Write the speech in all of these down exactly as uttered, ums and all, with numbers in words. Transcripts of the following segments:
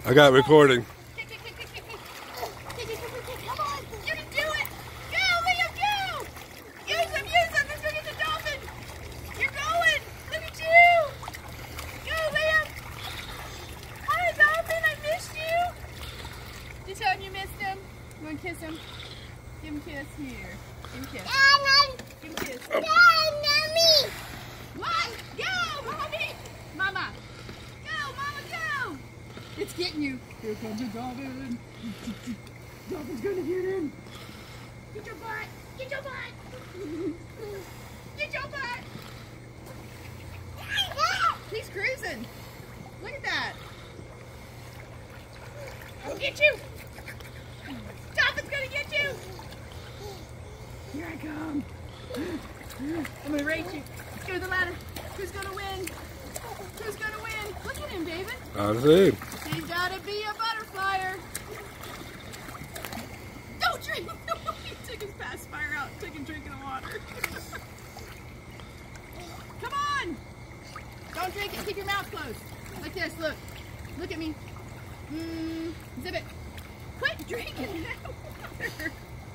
I got recording. Kick, kick, kick, kick, kick, kick. Kick, kick, kick, kick, kick. Come on. You can do it. Go, Liam, go. Use him, use him. Let's go get the dolphin. You're going. Look at you. Go, Liam. Hi, dolphin. I missed you. Did you tell him you missed him? You want to kiss him? Give him a kiss. Here. Give him a kiss. Give him a kiss. What? Go, Mommy. Mama. Go, Mama, go. It's getting you. Here comes the dolphin. Dolphin's gonna get him. Get your butt. Get your butt. Get your butt. He's cruising. Look at that. I'll get you. Dolphin's gonna get you. Here I come. I'm gonna race you. Let's go to the ladder. Who's gonna win? Who's gonna win? Look at him, David. I see. He's gotta be a butterflyer. Don't drink. He took his pacifier out and took a drink of the water. Come on. Don't drink it. Keep your mouth closed. Like this. Look. Look at me. Mm, zip it. Quit drinking that water.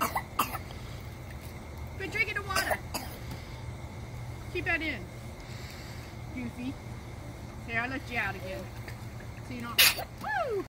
Quit drinking the water. Keep that in. Goofy. Here, I'll let you out again. So you don't. Woo!